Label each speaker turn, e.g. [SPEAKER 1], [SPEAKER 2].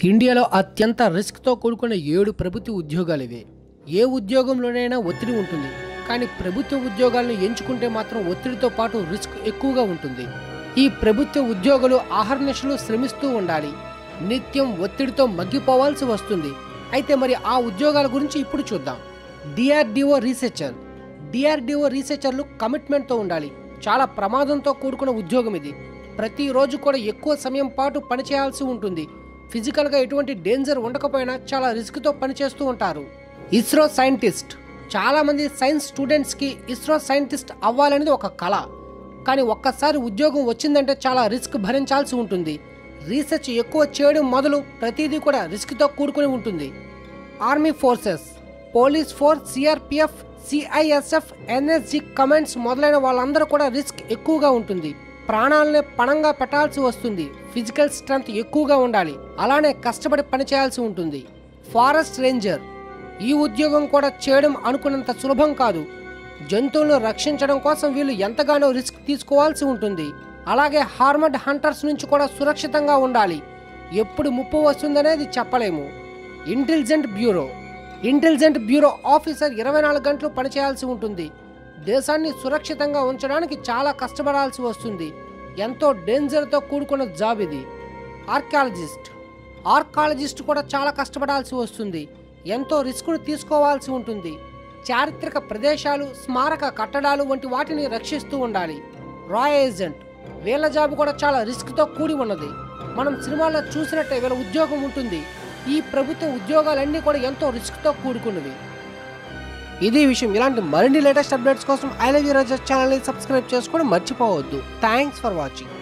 [SPEAKER 1] ఇండియాలో అత్యంత రిస్క్తో కూడుకున్న 7 ప్రభుత్వ ఉద్యోగాలు ఇవే. ఏ ఉద్యోగంలోనైనా ఒత్తిడి ఉంటుంది, కానీ ప్రభుత్వ ఉద్యోగాలను ఎంచుకుంటే మాత్రం ఒత్తిడితో పాటు రిస్క్ ఎక్కువగా ఉంటుంది. ఈ ప్రభుత్వ ఉద్యోగులు ఆహర్నిశలు శ్రమిస్తూ ఉండాలి, నిత్యం ఒత్తిడితో మగ్గిపోవాల్సి వస్తుంది. అయితే మరి ఆ ఉద్యోగాల గురించి ఇప్పుడు చూద్దాం. DRDO researcher. డిఆర్డిఓ రీసెర్చర్లు కమిట్మెంట్తో ఉండాలి. చాలా ప్రమాదంతో కూడుకున్న ఉద్యోగం ఇది. ప్రతిరోజు కూడా ఎక్కువ సమయం పాటు పనిచేయాల్సి ఉంటుంది. ఫిజికల్గా ఎటువంటి డేంజర్ ఉండకపోయినా చాలా రిస్క్తో పనిచేస్తూ ఉంటారు. ఇస్రో సైంటిస్ట్. చాలామంది సైన్స్ స్టూడెంట్స్కి ఇస్రో సైంటిస్ట్ అవ్వాలనేది ఒక కళ. కానీ ఒక్కసారి ఉద్యోగం వచ్చిందంటే చాలా రిస్క్ భరించాల్సి ఉంటుంది. రీసెర్చ్ ఎక్కువ చేయడం మొదలు ప్రతిదీ కూడా రిస్క్తో కూడుకుని ఉంటుంది. Army forces. Police force, CRPF, CISF, NSG, commands మొదలైన వాళ్ళందరూ కూడా రిస్క్ ఎక్కువగా ఉంటుంది. ప్రాణాలనే పణంగా పెట్టాల్సి వస్తుంది. ఫిజికల్ స్ట్రెంత్ ఎక్కువగా ఉండాలి, అలానే కష్టపడి పనిచేయాల్సి ఉంటుంది. Forest ranger. ఈ ఉద్యోగం కూడా చేయడం అనుకున్నంత సులభం కాదు. జంతువులను రక్షించడం కోసం వీళ్ళు ఎంతగానో రిస్క్ తీసుకోవాల్సి ఉంటుంది. అలాగే హార్మడ్ హంటర్స్ నుంచి కూడా సురక్షితంగా ఉండాలి. ఎప్పుడు ముప్పు వస్తుందనేది చెప్పలేము. Intelligent bureau. Intelligent bureau officer 24 గంటలు పనిచేయాల్సి ఉంటుంది. దేశాన్ని సురక్షితంగా ఉంచడానికి చాలా కష్టపడాల్సి వస్తుంది. ఎంతో డేంజర్తో కూడుకున్న జాబ్ ఇది. ఆర్కియాలజిస్ట్. ఆర్కాలజిస్ట్ కూడా చాలా కష్టపడాల్సి వస్తుంది. ఎంతో రిస్క్ను తీసుకోవాల్సి ఉంటుంది. చారిత్రక ప్రదేశాలు, స్మారక కట్టడాలు వంటి వాటిని రక్షిస్తూ ఉండాలి. రాయ్ ఏజెంట్. వీళ్ళ జాబ్ కూడా చాలా రిస్క్తో కూడి ఉన్నది. మనం సినిమాల్లో చూసినట్టే వీళ్ళ ఉద్యోగం ఉంటుంది. ఈ ప్రభుత్వ ఉద్యోగాలన్నీ కూడా ఎంతో రిస్క్తో కూడుకున్నవి. ఇది విషయం. ఇలాంటి మరిన్ని లేటెస్ట్ అప్డేట్స్ కోసం ఐ లవ్ యు రాజా ఛానల్ని సబ్స్క్రైబ్ చేసుకోవడం మర్చిపోవద్దు. Thanks for watching.